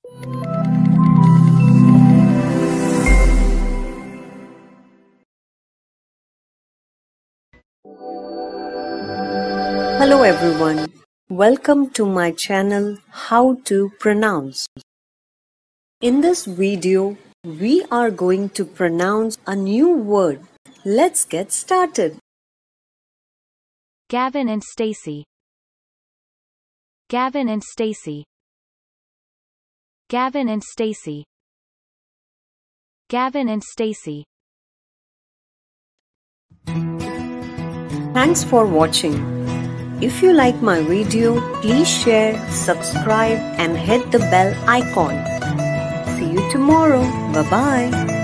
Hello everyone, welcome to my channel How to Pronounce. In this video, we are going to pronounce a new word. Let's get started. Gavin and Stacey. Gavin and Stacey. Gavin and Stacey. Gavin and Stacey. Thanks for watching. If you like my video, please share, subscribe and hit the bell icon. See you tomorrow. Bye-bye.